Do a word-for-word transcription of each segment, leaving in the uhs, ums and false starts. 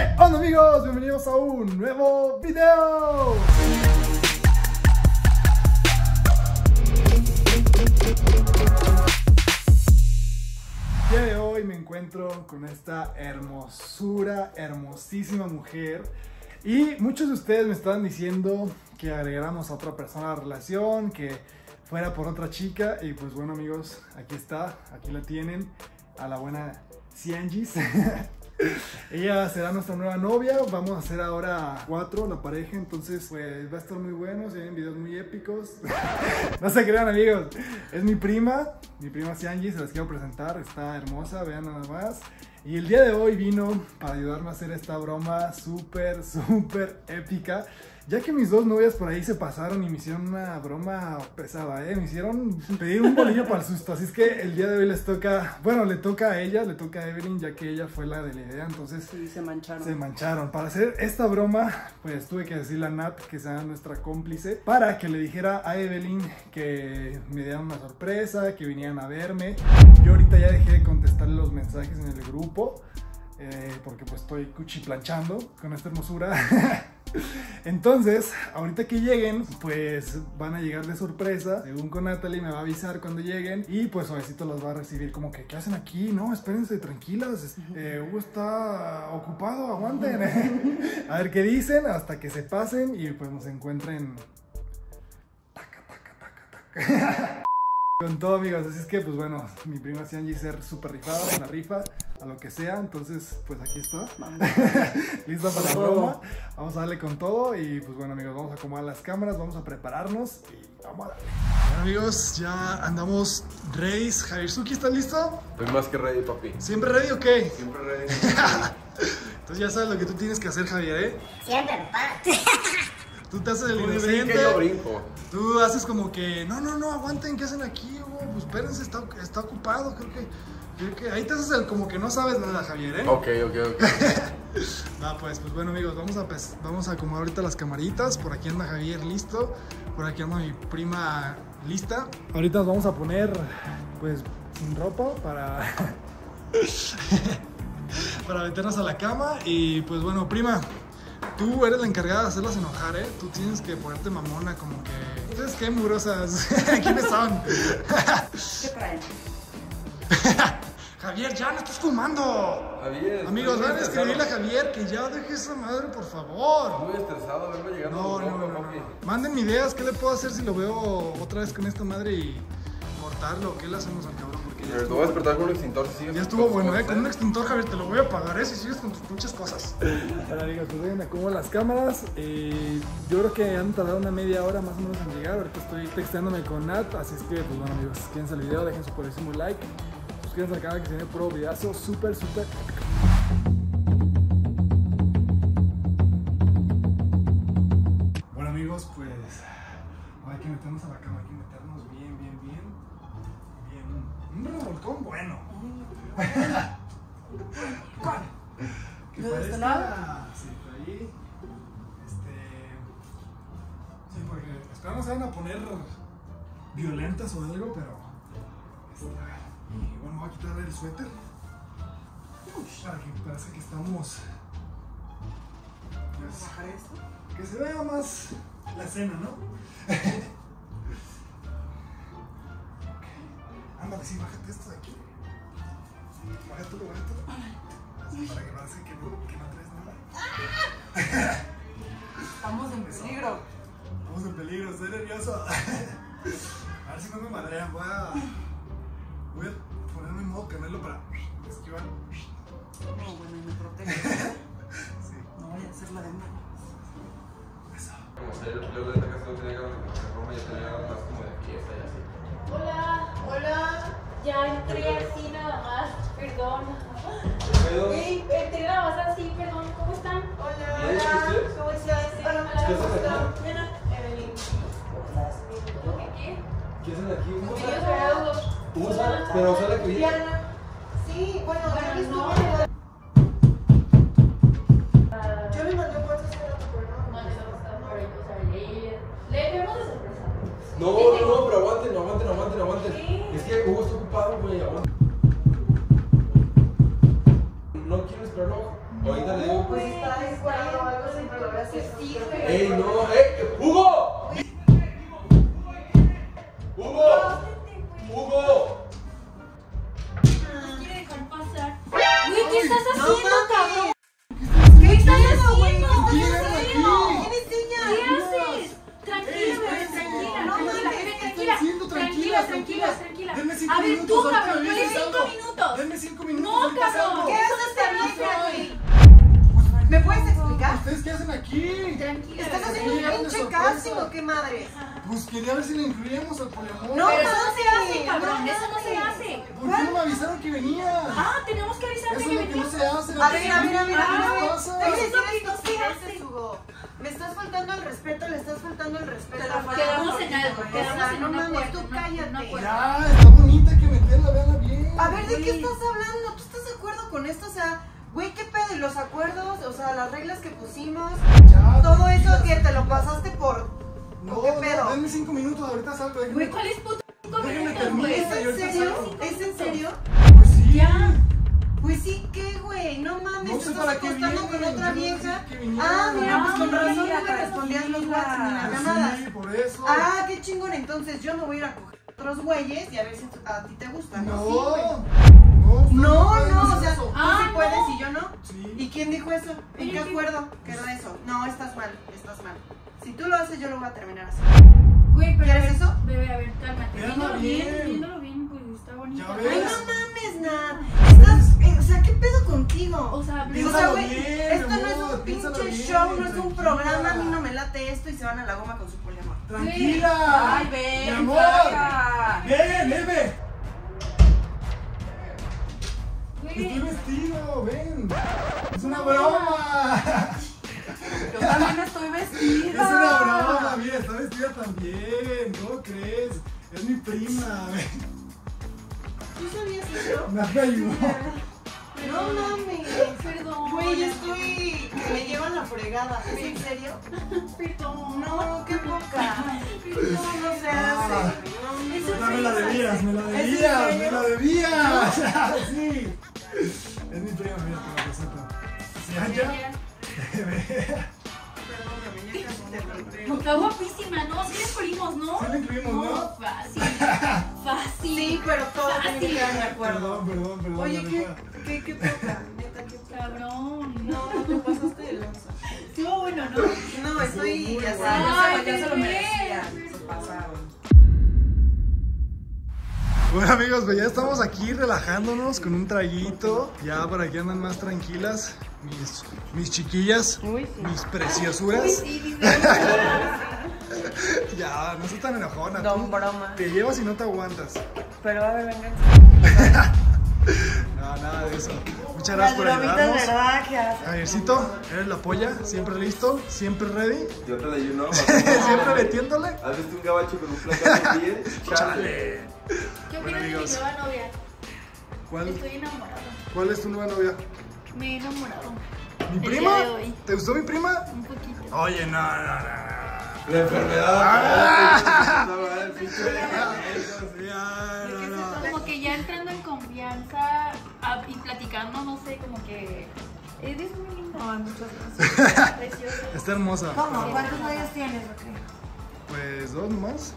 ¿Qué onda, amigos? Bienvenidos a un nuevo video. El día de hoy me encuentro con esta hermosura, hermosísima mujer. Y muchos de ustedes me estaban diciendo que agregáramos a otra persona a la relación, que fuera por otra chica. Y pues bueno, amigos, aquí está, aquí la tienen, a la buena Ciangis. Ella será nuestra nueva novia. Vamos a hacer ahora cuatro la pareja, entonces pues va a estar muy bueno. Se vienen videos muy épicos. No se crean, amigos, es mi prima, mi prima Ciangis, se las quiero presentar. Está hermosa, vean nada más. Y el día de hoy vino para ayudarme a hacer esta broma súper, súper épica, ya que mis dos novias por ahí se pasaron y me hicieron una broma pesada, ¿eh? Me hicieron pedir un bolillo para el susto. Así es que el día de hoy les toca, bueno, le toca a ella, le toca a Evelyn, ya que ella fue la de la idea. Entonces sí, se mancharon. Se mancharon. Para hacer esta broma, pues tuve que decirle a Nat que sea nuestra cómplice, para que le dijera a Evelyn que me dieran una sorpresa, que vinieran a verme. Yo ahorita ya dejé de contestarle los mensajes en el grupo, eh, porque pues estoy cuchiplanchando con esta hermosura. Entonces, ahorita que lleguen, pues van a llegar de sorpresa. Según con Natalie me va a avisar cuando lleguen. Y pues suavecito las va a recibir como que, ¿qué hacen aquí? No, espérense, tranquilas, eh, Hugo está ocupado, aguanten. A ver qué dicen hasta que se pasen y pues nos encuentren taca, taca, taca, taca. Con todo, amigos. Así es que pues bueno, mi prima Ciangis ser súper rifada en la rifa, a lo que sea. Entonces pues aquí está. Lista para la broma. Vamos a darle con todo. Y pues bueno, amigos, vamos a acomodar las cámaras, vamos a prepararnos y vamos a darle. Bueno, amigos, ya andamos ready. Javierzuki, ¿estás listo? Estoy más que ready, papi. ¿Siempre ready o qué? qué? Siempre ready. Entonces ya sabes lo que tú tienes que hacer, Javier, ¿eh? Siempre, papá. Tú te haces el Tú inocente. que yo brinco. Tú haces como que, no, no, no, aguanten, ¿qué hacen aquí? Hugo? Pues espérense, está, está ocupado, creo que, creo que... Ahí te haces el como que no sabes nada, Javier, ¿eh? Ok, ok, ok. Va, pues, pues bueno, amigos, vamos a, pues, vamos a acomodar ahorita las camaritas. Por aquí anda Javier listo, por aquí anda mi prima lista. Ahorita nos vamos a poner, pues, sin ropa para... para meternos a la cama. Y pues bueno, prima, tú eres la encargada de hacerlas enojar, ¿eh? Tú tienes que ponerte mamona, como que... ¿Ustedes qué, mugrosas? ¿Quiénes son? ¿Qué traen? Javier, ya no estás fumando. Javier, amigos, estoy van a muy escribirle a estresado. Javier que ya deje esa madre, por favor. Muy estresado, vengo llegando. No, no, no, no, no. Mándenme ideas, ¿qué le puedo hacer si lo veo otra vez con esta madre y cortarlo? ¿Qué le hacemos al cabrón? Porque ya Te estuvo, voy a despertar con un extintor si sigues. ya estuvo bueno, ¿eh? Con un extintor, Javier, te lo voy a pagar, ¿eh? Si sigues con tus muchas cosas. Ahora, amigos, pues vengan, acomodo las cámaras. Eh, yo creo que han tardado una media hora más o menos en llegar. Ahorita estoy texteándome con Nat, así es que, pues bueno, amigos, quédense el video, dejen su poderísimo like. Suscríbanse al canal que se viene puro videazo súper, súper épico. Bueno, amigos, pues hay que meternos a la cama, hay que meternos bien, bien, bien, bien. Un revolcón bueno. Que ¿De este parezca- lado? Sí, por ahí. Este. Sí, porque espero no se van a poner violentas o algo, pero. Este, y bueno, voy a quitar el suéter para que parece que estamos. Pues, ¿Bajar esto? que se vea más la escena, ¿no? Ándale, sí, bájate esto de aquí. Bájatelo, bájatelo. Así para que parece que no, que no traes nada. Estamos en peligro. Estamos en peligro, estoy nervioso. A ver si no me madrean, voy a. Voy a ponerme en modo canelo para esquivar. No, bueno, y me protege. Sí. No voy a hacer la de nuevo. Eso. Como sea, yo, yo la neta casi no tenía ganas de comer broma, ya tenía ganas más como de fiesta y así. Hola, hola. Ya entré así nada más, perdón. ¿Pero? Sí, entré nada más así, perdón. ¿Cómo están? Hola, ¿Bien? ¿Ustedes? ¿Cómo estás? Hola, ¿Qué hacen hola, aquí? Mira, Evelyn. ¿Cómo estás? ¿Cómo que qué? ¿Qué hacen aquí? ¿Cómo Porque yo soy Audo. ¿Cómo sale? Pero sale que viene. Diana. Sí, bueno, Bueno, no. Yo le mandé un WhatsApp a tu programa. No, les vamos a estar por ahí, o sea, le le vemos de sorpresa. No, no, no, pero aguanten, aguanten, aguanten, aguanten. Sí. Es que Hugo está ocupado, güey, aguanten. No quiero esperarlo. Oigan, ahorita le digo. Pues está descuadrado o algo, siempre lo voy a hacer. Sí, güey. ¡Ey, no! ¡Eh! ¡Hugo! ¡Hugo! ¡Hugo! No quiere dejar pasar. Güey, ¿qué estás No haciendo, cabrón? mames. ¿Qué estás haciendo, güey? ¿Qué ¿Quién estás es haciendo? aquí? ¿Quién enseña? ¿Qué haces? Tranquila, bebé, tranquila, no, tranquila, bebé, tranquila, tranquila, tranquila, tranquila. Denme cinco A ver, minutos, tú, ahorita cabrón, me tienes dices cinco algo. minutos. Denme cinco minutos. No, ahorita cabrón. salgo. ¿Qué Eso haces se esta hace, vieja, güey. güey? ¿Me puedes explicar? ¿Ustedes qué hacen aquí? Tranquila, ¿Estás bebé. haciendo un Llegaron de pinche sorpresa. casting o qué madre? Pues quería ver si le incluíamos al poliamor. No, Pero eso no se mames, hace, cabrón, no eso no se mames. hace. ¿Por qué no me avisaron que venía? Ah, tenemos que avisarte Eso que es lo que no veníamos. se hace. A ver, a ver, a ver, a ver, a ver. ¿Qué pasa? Deja de Eso es lo decir que no se estupideces, hace. Hugo. Me estás faltando el respeto, le estás faltando el respeto. Te la a faltamos Quedamos en algo, O sea, quedamos en no un mames, acuerdo, tú un- un cállate. acuerdo. Ya, está bonita, hay que meterla, véanla bien. A ver, ¿de qué Güey. estás hablando? ¿Tú estás de acuerdo con esto? O sea, güey, ¿qué pedo? ¿Y los acuerdos? O sea, las reglas que pusimos. Ya, Todo eso tranquilas. que te lo pasaste por... No, ¿qué no, pedo? denme cinco minutos, ahorita salgo. Güey, Déjenme. ¿cuál es puto cinco Déjame minutos, terminar. güey? ¿Es y en ahorita serio? salgo. ¿Es en serio? Pues sí. Ya. Pues sí, ¿qué, güey? No mames, No te sé estás para qué acostando vienen, con otra yo no vieja. sé que vinieron. Ah, mira, pues con Ah, razón no mira, me respondías los WhatsApp ni las Pues llamadas. sí, por eso. Ah, qué chingón, entonces yo me voy a ir a coger otros güeyes y a ver si a ti te gusta, ¿no? No. Sí, güey. No, No, pueden no, hacer o sea, eso. tú Ah, sí no. puedes y yo no. Sí. ¿Y quién dijo eso? ¿En qué Pero sí. acuerdo quedó eso? No, estás mal, estás mal. Si tú lo haces, yo lo voy a terminar así. Güey, pero ¿Quieres a ver, eso? Bebé, a ver, cálmate. Véanla Viéndolo bien, bien. viéndolo bien, pues está bonito. Ya Ay, ves. no mames, Nat. Estás, eh, o sea, ¿qué pedo contigo? O sea, O Piénsalo sea, güey, bien, esto no mi es amor, un piénsalo pinche bien, show, no es un tranquila. programa, a mí no me late esto y se van a la goma con su poliamor. Tranquila. Ay, ven, Mi amor. Flavia. Ven, ven. Estoy güey. vestido, ven. Es una broma. Yo también estoy vestida. Es una broma, mira, está vestida también. ¿Cómo crees? Es mi prima. ¿Tú sabías eso? Me ayudó. No mames. Perdón. Güey, estoy que me llevan la fregada. ¿Es en serio? Perdón. No, qué poca. Perdón. No, no se hace. No, Eso No, me la debías, me la debías, me la debías. Sí. Es mi prima, mira, te la presento. ¿Se halla? Perdóname, ya casi te rompí. No, está guapísima, ¿no? Sí le incluimos, ¿no? Sí le incluimos, ¿no? Fácil. Fácil. Sí, pero todo tiene que quedar de acuerdo. Perdón, perdón, perdón. Oye, la qué, neta. qué, qué poca. Neta, qué poca. Cabrón. No, te pasaste de lanza. Estuvo bueno, ¿no? No, estoy muy ya bueno. sabes. Ya se, ya se lo Ay, merecían. bebé. Se pasaron. Bueno amigos, pues ya estamos aquí relajándonos con un traguito. Ya para que andan más tranquilas mis, mis chiquillas, Uy, sí. mis preciosuras. Sí, dice. Ya, no seas tan enojona. No, tú broma. te llevas y no te aguantas. Pero a ver, venga. No, nada de eso. Muchas gracias por ayudarnos. verdad que haces. Javiercito, eres la polla, siempre listo, siempre ready, Yo te la ayuno. siempre metiéndole. ¿Has visto un gabacho con un plátano de pie? Chale. ¿Qué Bueno, opinas de mi amigos. nueva novia? ¿Cuál, Estoy enamorada. ¿Cuál es tu nueva novia? Me he enamorado. ¿Mi El prima? día de hoy. ¿Te gustó mi prima? Un poquito. Oye, no, no, no, no. La enfermedad. No, el pinche Sí, ay, no, no. Como que ya entrando en confianza ah, y platicando, no sé, como que eres muy linda. Ay, muchas gracias. Preciosa. Está hermosa. ¿Cómo? ¿Cuántos años tienes o qué? Pues dos nomás.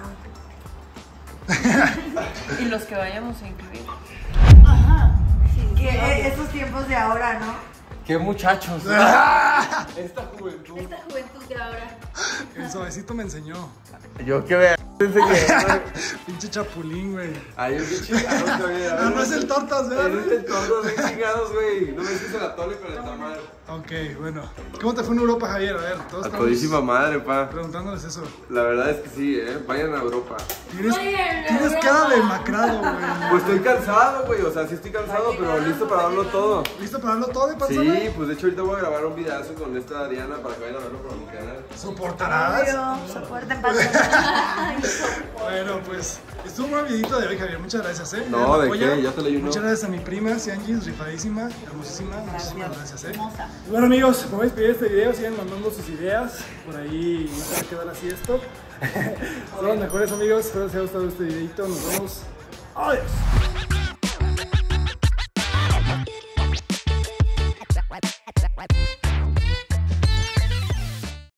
Y los que vayamos a incluir. Ajá. Sí, sí, Que sí. eh, esos tiempos de ahora, ¿no? ¡Qué muchachos! Esta juventud. Esta juventud de ahora. El suavecito me enseñó. Yo que vea. Pensé que. Pinche chapulín, güey. Ay, yo qué chingados, güey. No, no es el tortas, Eres ¿verdad? el tordo de chingados, güey. No me hiciste la tole con el tamal. Ok, bueno. ¿Cómo te fue en Europa, Javier? A ver, todos A estamos todísima madre, pa. preguntándoles eso. La verdad es que sí, eh. Vayan a Europa. Tienes, Oye, tienes Europa. cara de demacrado, güey. Pues estoy cansado, güey. O sea, sí estoy cansado, pero listo para darlo todo. ¿Listo para darlo todo de Sí, panzona? pues de hecho ahorita voy a grabar un videazo con esta Ariana para que vayan a verlo por mi canal. ¿Soportarás? Soporten para Bueno, pues estuvo muy videito de hoy, Javier. Muchas gracias, ¿eh? No, Por el ¿de apoyo. qué? Ya te leí uno. Muchas gracias a mi prima, Ciangis, rifadísima, hermosísima. Muchísimas gracias, ¿eh? Hermosa. Bueno, amigos, como despedir este video, sigan mandando sus ideas. Por ahí no se va a quedar así esto. Son los mejores, amigos. Espero les haya gustado este videito. Nos vemos. Adiós.